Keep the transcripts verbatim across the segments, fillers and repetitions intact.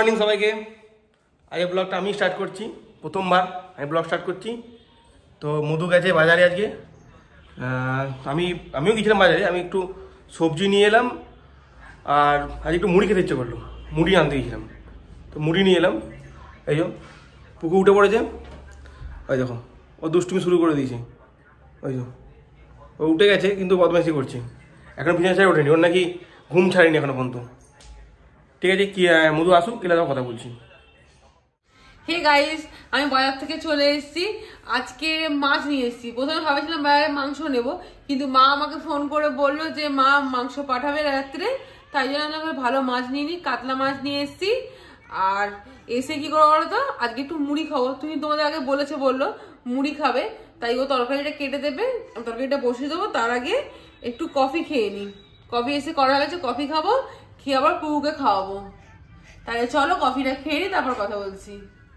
Morning সবাইকে। আজকে ব্লগটা আমি স্টার্ট করছি, প্রথমবার আমি ব্লগ স্টার্ট করছি। তো মধু গেছে বাজারে আজকে, আমি আমিও গেছিলাম বাজারে। আমি একটু সবজি নিয়ে এলাম, আর আজ একটু মুড়ি খেতে ইচ্ছে করলো, মুড়ি আনতে গেছিলাম। তো মুড়ি নিয়ে এলাম। এই যে পুকু উঠে পড়েছে, ওই দেখো ও দুষ্টুমি শুরু করে দিয়েছে। ওই যে ও উঠে গেছে কিন্তু বদমাইশি করছে, এখন বিছানা ছেড়ে ওঠেনি, ওর নাকি ঘুম ছাড়েনি এখনো পর্যন্ত। ঠিক আছে, কি মধু আসুক কেলে দাও কথা বলছি। হে গাইস, আমি বাজার থেকে চলে এসেছি। আজকে মাছ নিয়ে এসেছি। প্রথমে ভাবেছিলাম বাজারে মাংস নেব, কিন্তু মা আমাকে ফোন করে বললো যে মা মাংস পাঠাবে রাত্রে, তাই জন্য আমি ভালো মাছ নিয়ে নিই, কাতলা মাছ নিয়ে এসেছি। আর এসে কি করবো বলো তো, আজকে একটু মুড়ি খাবো। তুমি তোমাদের আগে বলেছে বললো মুড়ি খাবে, তাই ও তরকারিটা কেটে দেবে, তরকারিটা বসিয়ে দেবো। তার আগে একটু কফি খেয়ে নিই। কফি এসে করা গেছে, কফি খাবো, খেয়ে আবার পুকুকে খাওয়াবো। তাহলে চলো কফিটা খেয়ে নিই, তারপর কথা বলছি।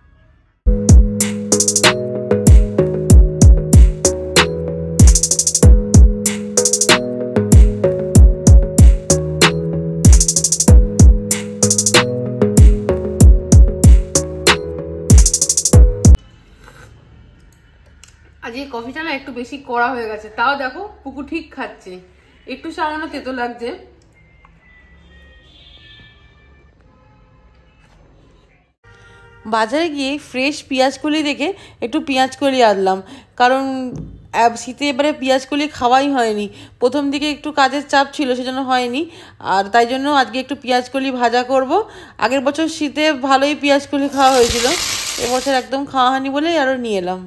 আজকে কফিটা না একটু বেশি কড়া হয়ে গেছে, তাও দেখো পুকু ঠিক খাচ্ছে। একটু সামান্য তেতো লাগছে। বাজারে গিয়ে ফ্রেশ পেঁয়াজকলি দেখে একটু পেঁয়াজকলি আনলাম, কারণ শীতে এবারে পেঁয়াজকলি খাওয়াই হয়নি। প্রথম দিকে একটু কাজের চাপ ছিল, সেজন্য হয়নি। আর তাই জন্য আজকে একটু পেঁয়াজকলি ভাজা করব। আগের বছর শীতে ভালোই পেঁয়াজকলি খাওয়া হয়েছিল, এবছর একদম খাওয়া হয়নি বলেই আরও নিয়ে এলাম।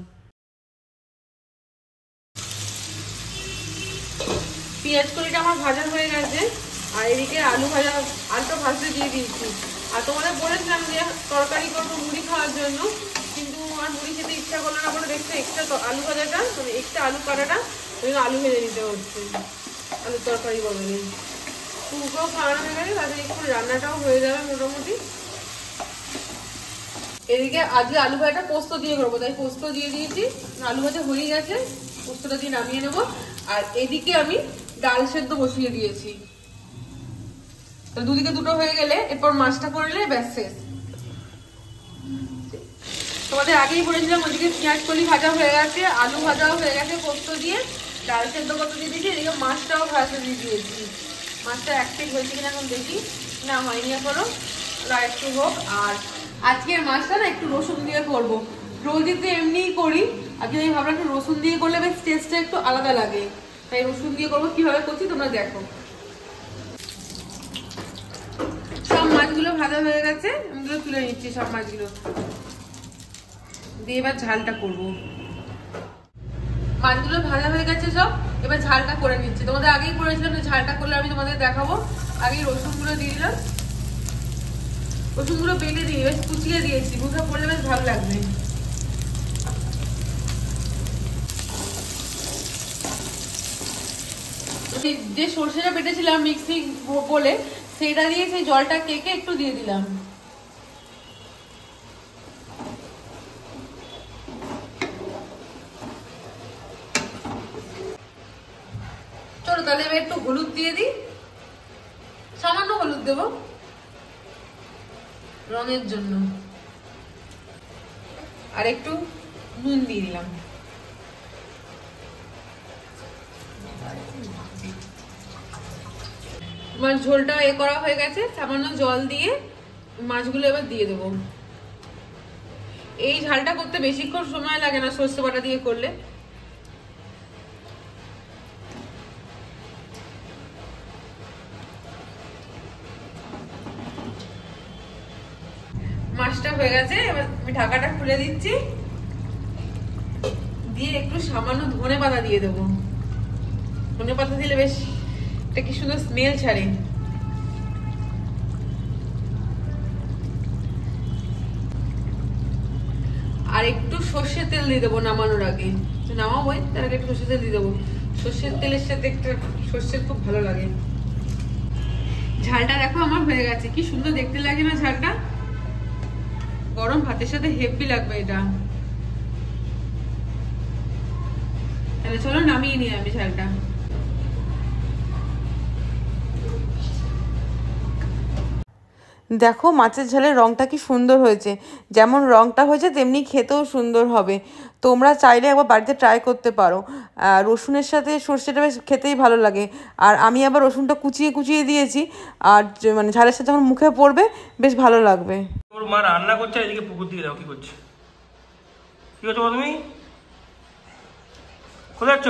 পেঁয়াজকলিটা আমার ভাজা হয়ে গেছে, আর এদিকে আলু ভাজা, আলুটা ভাজতে দিয়ে দিয়েছি। আর তোমাদের বলেছিলাম যে তরকারি করবো মুড়ি খাওয়ার জন্য, কিন্তু আর মুড়ি খেতে ইচ্ছা করলো না বলে দেখতে এক্সট্রা আলু ভাজাটা, মানে এক্সট্রা আলু কাটাটা আলু ভেজে নিতে হচ্ছে আলুর তরকারি বদলে। পুকুরও খাওয়ানো হয়ে গেছে, তাদের একটু রান্নাটাও হয়ে যাবে মোটামুটি। এদিকে আজকে আলু ভাজাটা পোস্ত দিয়ে করবো, তাই পোস্ত দিয়ে দিয়েছি। আলু ভাজা হয়ে গেছে, পোস্তটা দিয়ে নামিয়ে নেবো। আর এদিকে আমি ডাল সেদ্ধ বসিয়ে দিয়েছি। দুদিকে দুটো হয়ে গেলে এরপর মাছটা করলে ব্যাস শেষ। তোমাদের আগেই বলেছিলাম ওইদিকে পেঁয়াজ কলি ভাজা হয়ে গেছে, আলু ভাজাও হয়ে গেছে পোস্ত দিয়ে, ডাল সেদ্ধ করতে দিয়ে দিয়েছি। এদিকে মাছটাও ভাজতে দিয়ে দিয়েছি। মাছটা এক পিস হয়েছে কিনা এখন দেখি, না হয়নি এখনো, আর একটু হোক। আর আজকের মাছটা না একটু রসুন দিয়ে করবো। রোজই তো এমনিই করি, আজকে আমি ভাবলাম একটু রসুন দিয়ে করলে বেশ টেস্টটা একটু আলাদা লাগে, তাই রসুন দিয়ে করবো। কিভাবে করছি তোমরা দেখো। সব মাছগুলো ভাজা হয়ে গেছে, আমি তুলে নিচ্ছি সব মাছগুলো দিয়ে। এবার ঝালটা করবো। মাছগুলো ভাজা হয়ে গেছে সব, এবার ঝালটা করে নিচ্ছি। তোমাদের আগেই বলেছিলাম যে ঝালটা করলে আমি তোমাদের দেখাবো। আগে রসুনগুলো দিয়ে দিলাম, রসুনগুলো বেটে দিয়ে বেশ কুচিয়ে দিয়েছি, মুখে পড়লে বেশ ভালো লাগবে। যে সর্ষেটা বেটেছিলাম মিক্সি বলে, সেটা দিয়ে সেই জলটা কেকে একটু দিয়ে দিলাম। চলো তাহলে এবার একটু হলুদ দিয়ে দিই, সামান্য হলুদ দেবো রঙের জন্য, আর একটু নুন দিয়ে দিলাম। মাছ ঝোলটা এ করা হয়ে গেছে, সামান্য জল দিয়ে মাছগুলো এবার দিয়ে দেবো। এই ঝালটা করতে বেশিক্ষণ সময় লাগে না সর্ষে বাটা দিয়ে করলে। মাছটা হয়ে গেছে, এবার আমি ঢাকাটা খুলে দিচ্ছি, দিয়ে একটু সামান্য ধনে পাতা দিয়ে দেবো। ধনে পাতা দিলে বেশ একটা কি সুন্দর স্মেল ছাড়ে। আর একটু সর্ষের তেল দিয়ে দেবো নামানোর আগে, নামাবোই তার আগে একটু সর্ষের তেল দিয়ে দেবো। সর্ষের তেলের সাথে একটা সর্ষের খুব ভালো লাগে। ঝালটা দেখো আমার হয়ে গেছে, কি সুন্দর দেখতে লাগে না ঝালটা। গরম ভাতের সাথে হেভি লাগবে এটা। তাহলে চলো নামিয়ে নিই আমি ঝালটা। দেখো মাছের ঝালের রঙটা কি সুন্দর হয়েছে, যেমন রঙটা হয়েছে তেমনি খেতেও সুন্দর হবে। তোমরা চাইলে একবার বাড়িতে ট্রাই করতে পারো। রসুনের সাথে সর্ষেটা বেশ খেতেই ভালো লাগে, আর আমি আবার রসুনটা কুচিয়ে কুচিয়ে দিয়েছি, আর মানে ঝালের সাথে যখন মুখে পড়বে বেশ ভালো লাগবে। ওর মা রান্না করছে, এদিকে পুকুর দিকে যাও, কি করছে কি করছো তুমি? কোথায় যাচ্ছ?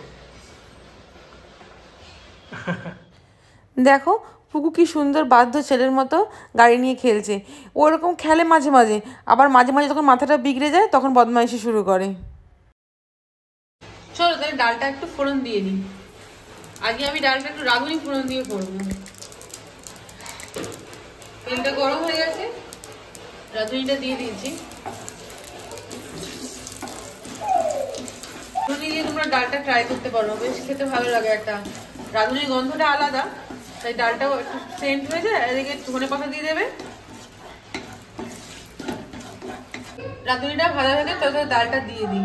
দেখো পুকু কি সুন্দর বাধ্য ছেলের মতো গাড়ি নিয়ে খেলছে। ওরকম খেলে মাঝে মাঝে, আবার মাঝে মাঝে যখন মাথাটা বিগড়ে যায় তখন বদমাইশি শুরু করে। চলো তাহলে ডালটা একটু ফোড়ন দিয়ে নিই। আগে আমি ডালটা একটু রাঁধুনি ফোড়ন দিয়ে করবো। তেলটা গরম হয়ে গেছে, রাঁধুনিটা দিয়ে দিয়েছি। রাঁধুনি দিয়ে তোমরা ডালটা ট্রাই করতে পারো, বেশ খেতে ভালো লাগে। একটা রাঁধুনির গন্ধটা আলাদা, তাই ডালটাও একটু সেন্ট হয়ে যায়। এদিকে ধনে পাতা দিয়ে দেবে, রাঁধুনিটা ভাজা থাকে তবে ডালটা দিয়ে দিই।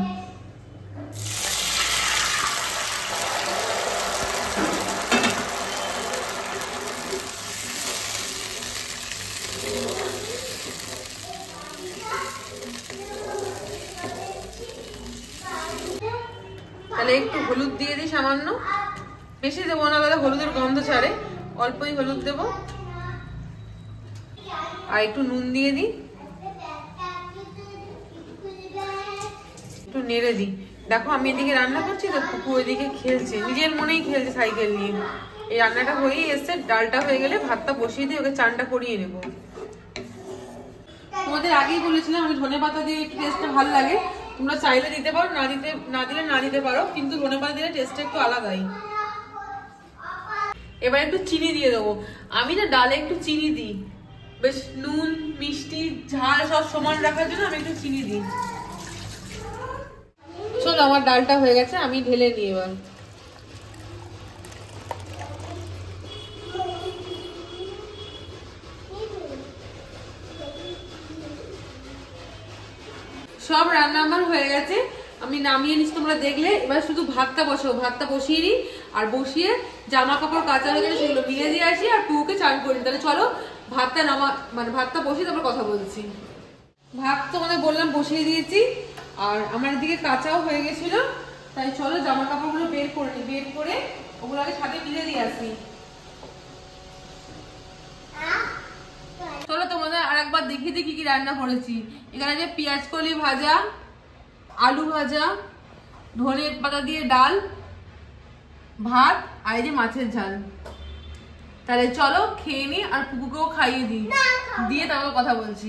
তাহলে একটু হলুদ দিয়ে দিই সামান্য, বেশি দেবো না, তাহলে হলুদের গন্ধ ছাড়ে, অল্পই হলুদ দেবো। আর একটু নুন দিয়ে দিই, একটু নেড়ে দিই। দেখো আমি এদিকে রান্না করছি তো পুকু এদিকে খেলছে, নিজের মনেই খেলছে সাইকেল নিয়ে। এই রান্নাটা হয়েই এসছে, ডালটা হয়ে গেলে ভাতটা বসিয়ে দিয়ে ওকে চানটা করিয়ে নেবো। তোমাদের আগেই বলেছিলাম আমি ধনে পাতা দিয়ে টেস্টটা ভালো লাগে, তোমরা চাইলে দিতে পারো, না দিতে না দিলে না দিতে পারো, কিন্তু ধনে পাতা দিলে টেস্টটা একটু আলাদাই। এবার একটু চিনি দিয়ে দেবো। আমি না ডালে একটু চিনি দিই, বেশ নুন মিষ্টি ঝাল সব সমান রাখার জন্য আমি একটু চিনি দিই। চলো আমার ডালটা হয়ে গেছে, আমি ঢেলে নিই এবার। সব রান্না আমার হয়ে গেছে, আমি নামিয়ে নিচ্ছি, তোমরা দেখলে। এবার শুধু ভাতটা বসাবো, ভাতটা বসিয়ে নিই, আর বসিয়ে জামা কাপড় কাচা হয়ে গেলে সেগুলো মিলে দিয়ে আসি, আর পুকুকে চান করি। তাহলে চলো ভাতটা নামা মানে ভাতটা বসিয়ে তারপর কথা বলছি। ভাত তোমাদের বললাম বসিয়ে দিয়েছি, আর আমার এদিকে কাঁচাও হয়ে গেছিল, তাই চলো জামা কাপড়গুলো বের করে নিই। বের করে ওগুলো আগে সাথে মিলে দিয়ে আসি। চলো তোমাদের আর একবার দেখিয়ে দিই কি কি রান্না করেছি। এখানে যে পেঁয়াজ কলি ভাজা, আলু ভাজা, ধনে পাতা দিয়ে ডাল, ভাত, আর এই যে মাছের ঝাল। তাহলে চলো খেয়ে নি, আর পুকুকেও খাইয়ে দিই, দিয়ে তারপর কথা বলছি।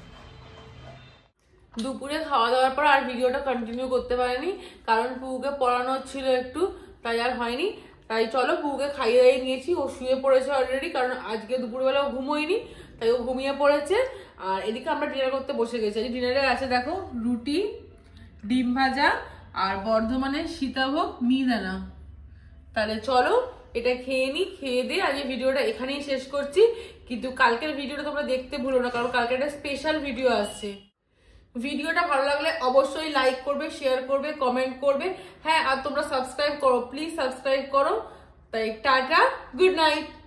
দুপুরে খাওয়া দাওয়ার পর আর ভিডিওটা কন্টিনিউ করতে পারিনি, কারণ পুকুকে পড়ানো ছিল একটু, তাই আর হয়নি। তাই চলো পুকুকে খাইয়ে দাইয়ে নিয়েছি, ও শুয়ে পড়েছে অলরেডি, কারণ আজকে দুপুরবেলাও ঘুমোয়নি, তাই ও ঘুমিয়ে পড়েছে। আর এদিকে আমরা ডিনার করতে বসে গেছি। ডিনারে আছে দেখো রুটি, ডিম ভাজা, আর বর্ধমানের সীতাভোগ মিহিদানা। তাহলে চলো এটা খেয়ে নি, খেয়ে দিয়ে আজ এই ভিডিওটা এখানেই শেষ করছি। কিন্তু কালকের ভিডিওটা তোমরা দেখতে ভুলো না, কারণ কালকে একটা স্পেশাল ভিডিও আসছে। ভিডিওটা ভালো লাগলে অবশ্যই লাইক করবে, শেয়ার করবে, কমেন্ট করবে। হ্যাঁ, আর তোমরা সাবস্ক্রাইব করো, প্লিজ সাবস্ক্রাইব করো। তাই টাটা, গুড নাইট।